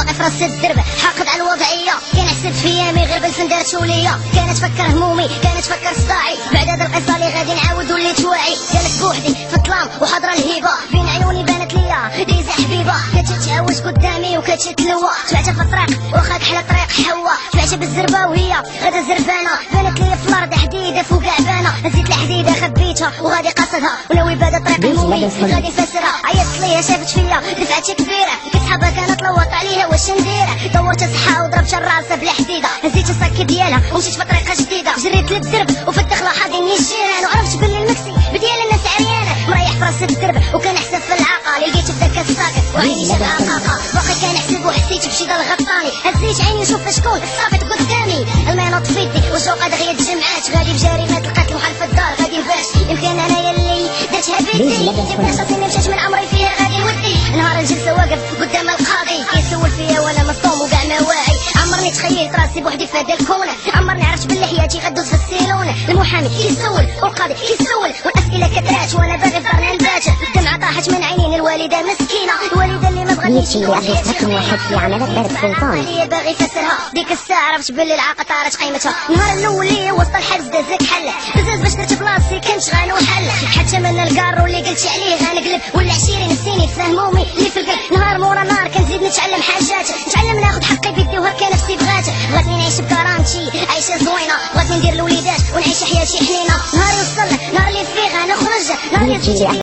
واقف راس الدرب حاقد على الوضعيه، كان حسد في يامي غير بالفن دارتو ليا، كانت تفكر همومي كانت تفكر صداعي، بعد هذا القصه اللي غادي نعاود وليت واعي، جالس بوحدي في الظلام وحضره الهيبه، بين عيوني بانت ليا ديزا حبيبه، كتتهاوش قدامي وكتتلوى، تبعتها في الطريق واخا كحل طريق حوا، تبعتها بالزربه وهي غدا زربانه، بانت ليا في الارض حديده فوق عبانه، هزيت الحديده خبيتها وغادي قصدها، وناوي بعد طريق همومي غادي فاسرها، عيطت ليها شافت فيا دفعتي كبيره، كتحبها كانت لوط عليها واش نديرها، دورت صحه وضربت راسها بلا حديده، هزيت الصك ديالها ومشيت في طريقه جديده، جريت للدرب وفي الدخله حاضني الجيران، وعرفت باللي المكسي بديال الناس عريانه، مريح في راس الدرب وكان حسب في العاقه، لقيت في ذاك الساكت وعيني شاد عقاقه، باقي كان حسب وحسيت بشي ضل غطاني، هزيت عيني نشوف شكون صافت قدامي، المينوط في يدي والجوقه دغيا تجمعات، غادي بجريمه القتل وحال في الدار غادي باش يمكن انايا اللي درتها بيدي، جبت شخصي مشات من عمري فيها غادي نودي، نهار الجلسه واقف قدام القاضي كيسول فيا وانا مصوم وكاع ما واعي، عمرني تخيلت راسي بوحدي في هذا الكون، عمرني عرفت باللي حياتي غدوز في السيلون، المحامي كيسول والقاضي كيسول والاسئله كثرات وانا باغي الدار نبات، الدمعه طاحت من عينين الوالده مسكينه، الوالده اللي ما بغاتنيش اللي أخذت رقم واحد في عملات ضرب سلطان، هي باغي فسرها، ديك الساعه عرفت باللي العاقه طارت قيمتها، النهار الاول اللي وسط الحبس دازك حل، بزاز باش درت بلاصتي كنت غنوحل، حتى من الكارو اللي قلت عليه غنقلب، ولا 20 سنين تفهمومي اللي في القلب، نهار مورا نهار كنزيد نتعلم حاجات، نتعلم ناخذ حقي بيدي وهكا نفسي بغاتني نعيش بكرامتي عيشه زوينه، بغاتني ندير الوليدات ونعيش حياتي حنينه، نهار يوصل نهار اللي فيه غنخرج، نهار اللي